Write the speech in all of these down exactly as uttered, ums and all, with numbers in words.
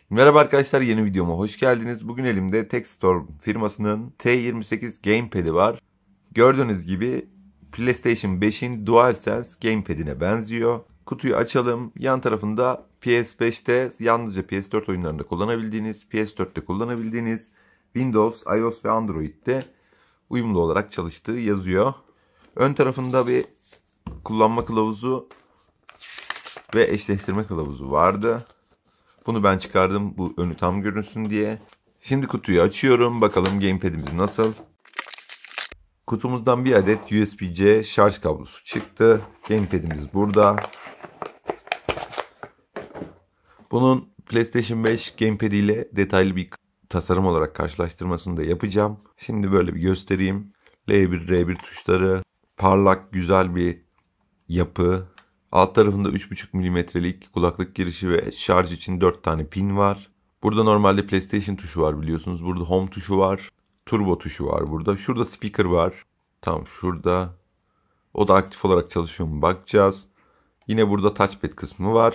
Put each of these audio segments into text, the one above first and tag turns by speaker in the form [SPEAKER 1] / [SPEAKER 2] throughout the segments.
[SPEAKER 1] Merhaba arkadaşlar, yeni videoma hoş geldiniz. Bugün elimde Techstorm firmasının T yirmi sekiz Gamepad'i var. Gördüğünüz gibi PlayStation beşin DualSense Gamepad'ine benziyor. Kutuyu açalım. Yan tarafında P S beşte yalnızca P S dört oyunlarında kullanabildiğiniz, P S dörtte kullanabildiğiniz, Windows, iOS ve Android'de uyumlu olarak çalıştığı yazıyor. Ön tarafında bir kullanma kılavuzu ve eşleştirme kılavuzu vardı. Bunu ben çıkardım, bu önü tam görünsün diye. Şimdi kutuyu açıyorum. Bakalım Gamepad'imiz nasıl. Kutumuzdan bir adet U S B C şarj kablosu çıktı. Gamepad'imiz burada. Bunun PlayStation beş Gamepad ile detaylı bir tasarım olarak karşılaştırmasını da yapacağım. Şimdi böyle bir göstereyim. L bir, R bir tuşları. Parlak, güzel bir yapı. Alt tarafında üç buçuk milimetrelik kulaklık girişi ve şarj için dört tane pin var. Burada normalde PlayStation tuşu var biliyorsunuz. Burada Home tuşu var. Turbo tuşu var burada. Şurada speaker var. Tam şurada. O da aktif olarak çalışıyor mu bakacağız. Yine burada touchpad kısmı var.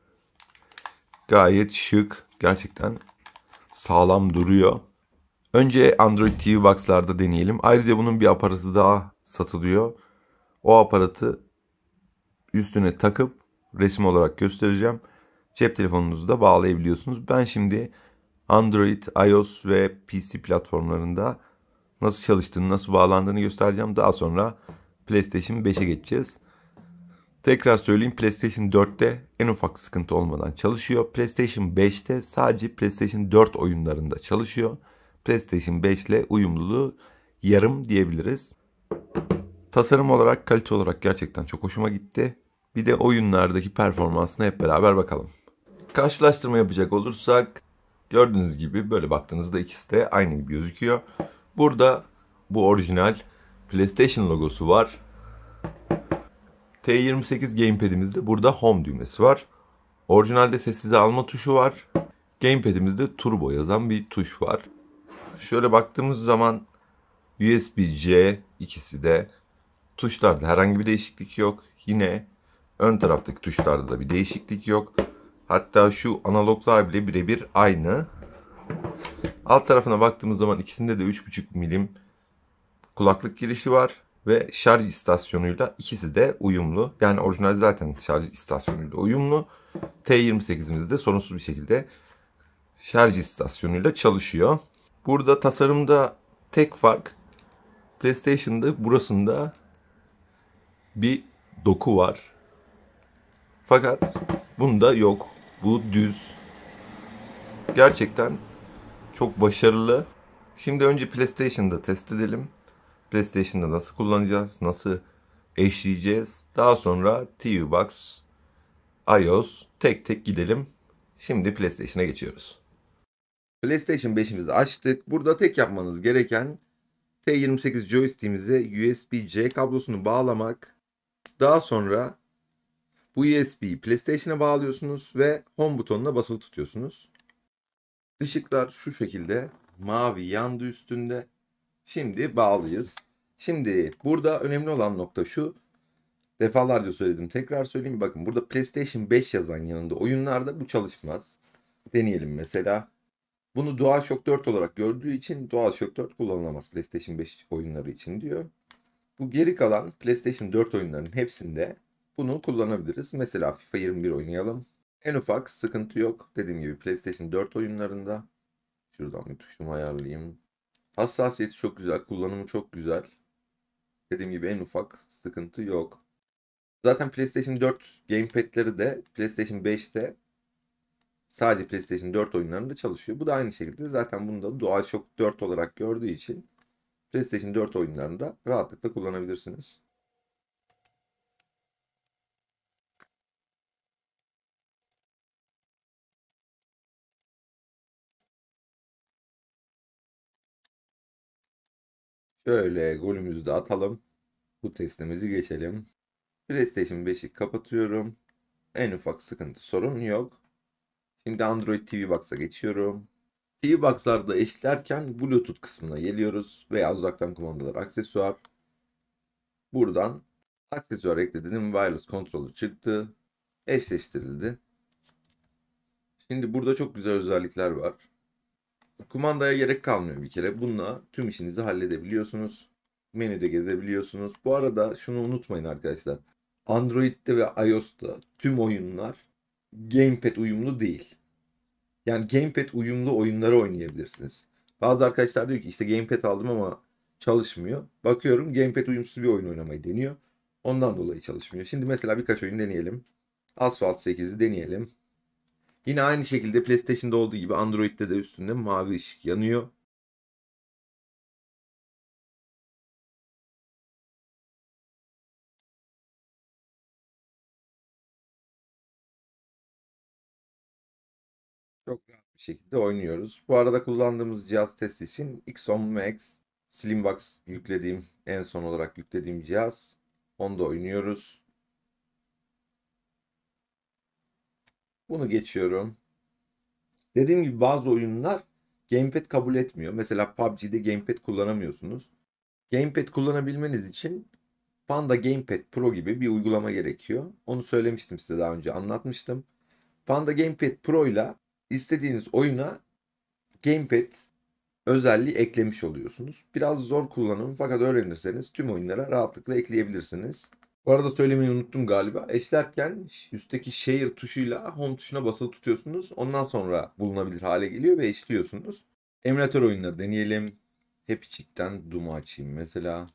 [SPEAKER 1] Gayet şık. Gerçekten sağlam duruyor. Önce Android T V Box'larda deneyelim. Ayrıca bunun bir aparatı daha satılıyor. O aparatı üstüne takıp resim olarak göstereceğim. Cep telefonunuzu da bağlayabiliyorsunuz. Ben şimdi Android, iOS ve P C platformlarında nasıl çalıştığını, nasıl bağlandığını göstereceğim. Daha sonra PlayStation beşe geçeceğiz. Tekrar söyleyeyim, PlayStation dörtte en ufak sıkıntı olmadan çalışıyor. PlayStation beşte sadece PlayStation dört oyunlarında çalışıyor. PlayStation beş ile uyumluluğu yarım diyebiliriz. Tasarım olarak, kalite olarak gerçekten çok hoşuma gitti. Bir de oyunlardaki performansına hep beraber bakalım. Karşılaştırma yapacak olursak gördüğünüz gibi böyle baktığınızda ikisi de aynı gibi gözüküyor. Burada bu orijinal PlayStation logosu var. T yirmi sekiz Gamepad'imizde burada Home düğmesi var. Orijinalde sessize alma tuşu var. Gamepad'imizde Turbo yazan bir tuş var. Şöyle baktığımız zaman U S B C ikisi de. Tuşlarda herhangi bir değişiklik yok. Yine ön taraftaki tuşlarda da bir değişiklik yok. Hatta şu analoglar bile birebir aynı. Alt tarafına baktığımız zaman ikisinde de üç buçuk milim kulaklık girişi var. Ve şarj istasyonuyla ikisi de uyumlu. Yani orijinal zaten şarj istasyonuyla uyumlu. T yirmi sekizimizde sorunsuz bir şekilde şarj istasyonuyla çalışıyor. Burada tasarımda tek fark, PlayStation'da burasında bir doku var. Fakat bunda yok. Bu düz. Gerçekten çok başarılı. Şimdi önce PlayStation'da test edelim. PlayStation'da nasıl kullanacağız, nasıl eşleyeceğiz. Daha sonra T V Box, iOS tek tek gidelim. Şimdi PlayStation'a geçiyoruz. PlayStation beşimizi açtık. Burada tek yapmanız gereken T yirmi sekiz joystick'imize U S B C kablosunu bağlamak. Daha sonra bu U S B'yi PlayStation'a bağlıyorsunuz ve Home butonuna basılı tutuyorsunuz. Işıklar şu şekilde mavi yandı üstünde. Şimdi bağlıyız. Şimdi burada önemli olan nokta şu. Defalarca söyledim, tekrar söyleyeyim. Bakın burada PlayStation beş yazan yanında oyunlarda bu çalışmaz. Deneyelim mesela. Bunu DualShock dört olarak gördüğü için DualShock dört kullanılamaz PlayStation beş oyunları için diyor. Bu geri kalan PlayStation dört oyunlarının hepsinde bunu kullanabiliriz. Mesela FIFA yirmi bir oynayalım. En ufak sıkıntı yok. Dediğim gibi PlayStation dört oyunlarında. Şuradan bir tuşumu ayarlayayım. Hassasiyeti çok güzel. Kullanımı çok güzel. Dediğim gibi en ufak sıkıntı yok. Zaten PlayStation dört gamepad'leri de PlayStation beşte sadece PlayStation dört oyunlarında çalışıyor. Bu da aynı şekilde. Zaten bunu da DualShock dört olarak gördüğü için PlayStation dört oyunlarında rahatlıkla kullanabilirsiniz. Şöyle golümüzü de atalım. Bu testimizi geçelim. PlayStation beşi kapatıyorum. En ufak sıkıntı, sorun yok. Şimdi Android T V Box'a geçiyorum. T V Box'larda eşlerken Bluetooth kısmına geliyoruz veya uzaktan kumandalar, aksesuar. Buradan aksesuar ekledim. Wireless controller çıktı. Eşleştirildi. Şimdi burada çok güzel özellikler var. Kumandaya gerek kalmıyor bir kere. Bununla tüm işinizi halledebiliyorsunuz. Menüde gezebiliyorsunuz. Bu arada şunu unutmayın arkadaşlar. Android'de ve iOS'ta tüm oyunlar Gamepad uyumlu değil. Yani Gamepad uyumlu oyunları oynayabilirsiniz. Bazı arkadaşlar diyor ki işte Gamepad aldım ama çalışmıyor. Bakıyorum Gamepad uyumsuz bir oyun oynamayı deniyor. Ondan dolayı çalışmıyor. Şimdi mesela birkaç oyun deneyelim. Asphalt sekizi deneyelim. Yine aynı şekilde PlayStation'da olduğu gibi Android'de de üstünde mavi ışık yanıyor. Çok rahat bir şekilde oynuyoruz. Bu arada kullandığımız cihaz test için X on Max Slimbox yüklediğim, en son olarak yüklediğim cihaz. Onda oynuyoruz. Bunu geçiyorum. Dediğim gibi bazı oyunlar Gamepad kabul etmiyor. Mesela P U B G'de Gamepad kullanamıyorsunuz. Gamepad kullanabilmeniz için Panda Gamepad Pro gibi bir uygulama gerekiyor. Onu söylemiştim, size daha önce anlatmıştım. Panda Gamepad Pro ile istediğiniz oyuna Gamepad özelliği eklemiş oluyorsunuz. Biraz zor kullanım, fakat öğrenirseniz tüm oyunlara rahatlıkla ekleyebilirsiniz. Bu arada söylemeyi unuttum galiba. Eşlerken üstteki Share tuşuyla Home tuşuna basılı tutuyorsunuz. Ondan sonra bulunabilir hale geliyor ve eşliyorsunuz. Emülatör oyunları deneyelim. Happy Chick'ten Doom'u açayım mesela.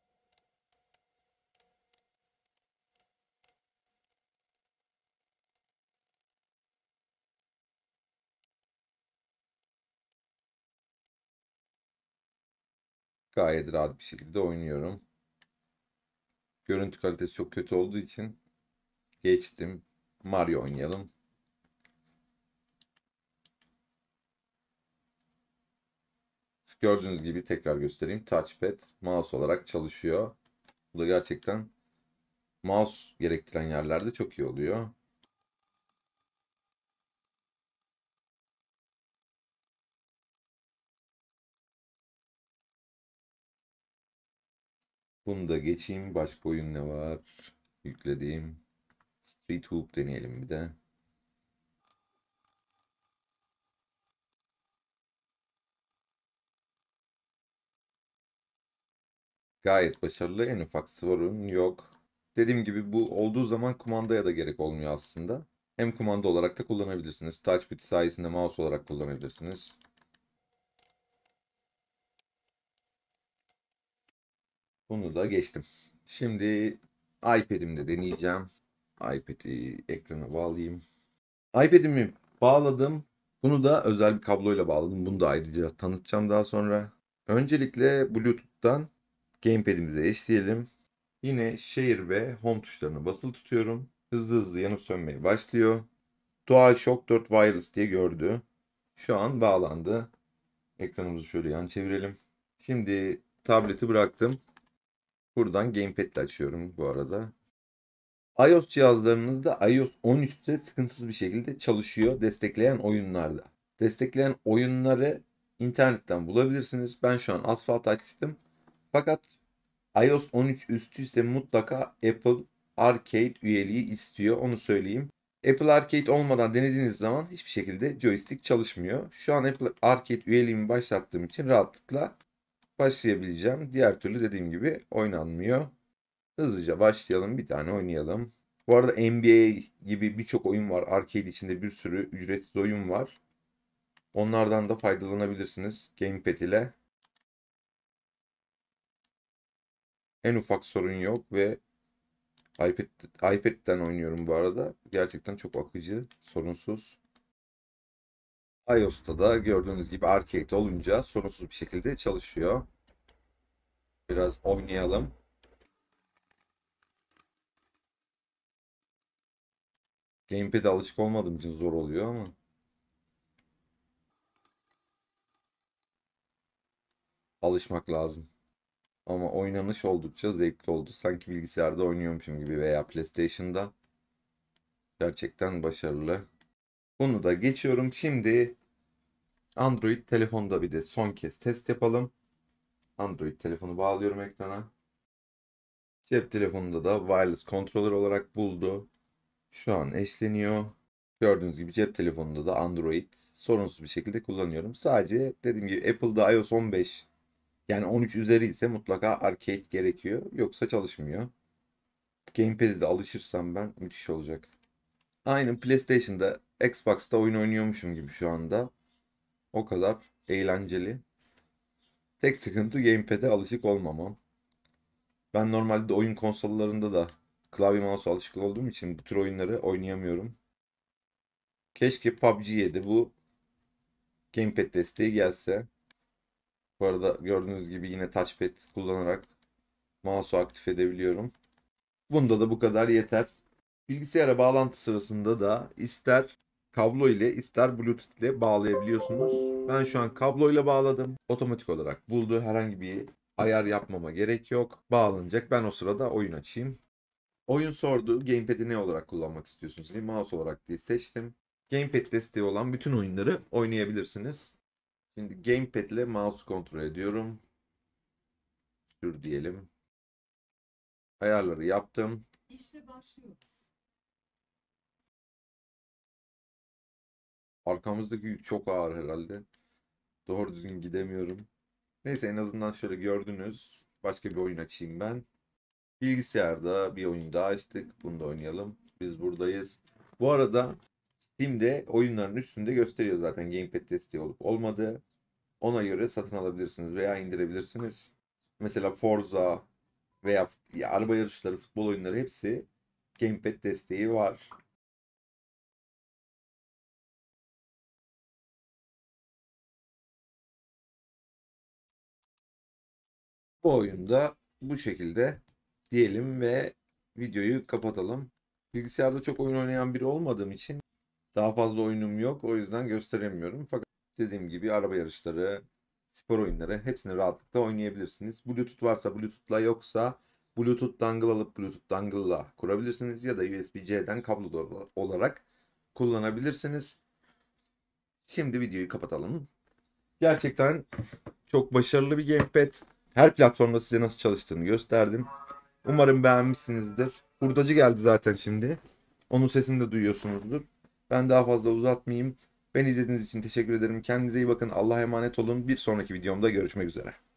[SPEAKER 1] Gayet rahat bir şekilde oynuyorum. Görüntü kalitesi çok kötü olduğu için geçtim. Mario oynayalım. Gördüğünüz gibi tekrar göstereyim. Touchpad mouse olarak çalışıyor. Bu da gerçekten mouse gerektiren yerlerde çok iyi oluyor. Bunu da geçeyim. Başka oyun ne var? Yüklediğim. Street Hoop deneyelim bir de. Gayet başarılı. En ufak sorun yok. Dediğim gibi bu olduğu zaman kumandaya da gerek olmuyor aslında. Hem kumanda olarak da kullanabilirsiniz. Touchpad sayesinde mouse olarak kullanabilirsiniz. Bunu da geçtim. Şimdi iPad'imde deneyeceğim. iPad'i ekrana bağlayayım. iPad'imi bağladım. Bunu da özel bir kabloyla bağladım. Bunu da ayrıca tanıtacağım daha sonra. Öncelikle Bluetooth'tan Gamepad'imize eşleyelim. Yine Share ve Home tuşlarını basılı tutuyorum. Hızlı hızlı yanıp sönmeye başlıyor. DualShock dört Wireless diye gördü. Şu an bağlandı. Ekranımızı şöyle yan çevirelim. Şimdi tableti bıraktım. Buradan Gamepad'le açıyorum bu arada. iOS cihazlarınızda iOS on üçte sıkıntısız bir şekilde çalışıyor destekleyen oyunlarda. Destekleyen oyunları internetten bulabilirsiniz. Ben şu an Asphalt açtım. Fakat iOS on üç üstü ise mutlaka Apple Arcade üyeliği istiyor. Onu söyleyeyim. Apple Arcade olmadan denediğiniz zaman hiçbir şekilde joystick çalışmıyor. Şu an Apple Arcade üyeliğimi başlattığım için rahatlıkla başlayabileceğim. Diğer türlü dediğim gibi oynanmıyor. Hızlıca başlayalım. Bir tane oynayalım. Bu arada N B A gibi birçok oyun var. Arcade içinde bir sürü ücretsiz oyun var. Onlardan da faydalanabilirsiniz Gamepad ile. En ufak sorun yok ve iPad, iPad'den oynuyorum bu arada. Gerçekten çok akıcı, sorunsuz. iOS'ta da gördüğünüz gibi Arcade olunca sorunsuz bir şekilde çalışıyor. Biraz oynayalım. Gamepad'e alışık olmadığım için zor oluyor ama alışmak lazım. Ama oynanış oldukça zevkli oldu. Sanki bilgisayarda oynuyormuşum gibi veya PlayStation'da. Gerçekten başarılı. Bunu da geçiyorum. Şimdi Android telefonda bir de son kez test yapalım. Android telefonu bağlıyorum ekrana. Cep telefonunda da wireless controller olarak buldu. Şu an eşleniyor. Gördüğünüz gibi cep telefonunda da Android sorunsuz bir şekilde kullanıyorum. Sadece dediğim gibi Apple'da iOS on beş yani on üç üzeri ise mutlaka Arcade gerekiyor. Yoksa çalışmıyor. Gamepad'e de alışırsam ben müthiş olacak. Aynı PlayStation'da, Xbox'ta oyun oynuyormuşum gibi şu anda. O kadar eğlenceli. Tek sıkıntı Gamepad'e alışık olmamam. Ben normalde oyun konsollarında da klavye mouse alışık olduğum için bu tür oyunları oynayamıyorum. Keşke P U B G'ye de bu Gamepad desteği gelse. Bu arada gördüğünüz gibi yine touchpad kullanarak mouse'u aktif edebiliyorum. Bunda da bu kadar yeter. Bilgisayara bağlantı sırasında da ister kablo ile ister Bluetooth ile bağlayabiliyorsunuz. Ben şu an kablo ile bağladım. Otomatik olarak buldu. Herhangi bir ayar yapmama gerek yok. Bağlanacak. Ben o sırada oyun açayım. Oyun sordu. Gamepad'i ne olarak kullanmak istiyorsunuz diye mouse olarak diye seçtim. Gamepad desteği olan bütün oyunları oynayabilirsiniz. Şimdi Gamepad ile mouse kontrol ediyorum. Sür diyelim. Ayarları yaptım.
[SPEAKER 2] İşte başlıyoruz.
[SPEAKER 1] Arkamızdaki yük çok ağır herhalde. Doğru düzgün gidemiyorum. Neyse en azından şöyle gördünüz. Başka bir oyun açayım ben. Bilgisayarda bir oyun daha açtık. Bunu da oynayalım. Biz buradayız. Bu arada Steam'de oyunların üstünde gösteriyor zaten Gamepad desteği olup olmadığı. Ona göre satın alabilirsiniz veya indirebilirsiniz. Mesela Forza veya ya, araba yarışları, futbol oyunları hepsi Gamepad desteği var. Bu oyunda bu şekilde diyelim ve videoyu kapatalım. Bilgisayarda çok oyun oynayan biri olmadığım için daha fazla oyunum yok. O yüzden gösteremiyorum. Fakat dediğim gibi araba yarışları, spor oyunları hepsini rahatlıkla oynayabilirsiniz. Bluetooth varsa Bluetooth'la yoksa Bluetooth dongle alıp Bluetooth dongle'la kurabilirsiniz ya da U S B-C'den kablo olarak kullanabilirsiniz. Şimdi videoyu kapatalım. Gerçekten çok başarılı bir gamepad. Her platformda size nasıl çalıştığını gösterdim. Umarım beğenmişsinizdir. Hurdacı geldi zaten şimdi. Onun sesini de duyuyorsunuzdur. Ben daha fazla uzatmayayım. Beni izlediğiniz için teşekkür ederim. Kendinize iyi bakın. Allah'a emanet olun. Bir sonraki videomda görüşmek üzere.